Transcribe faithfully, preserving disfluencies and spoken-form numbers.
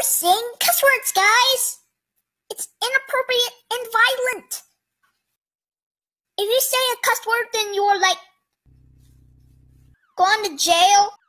saying cuss words, guys. It's inappropriate and violent. If you say a cuss word, then you're like going to jail.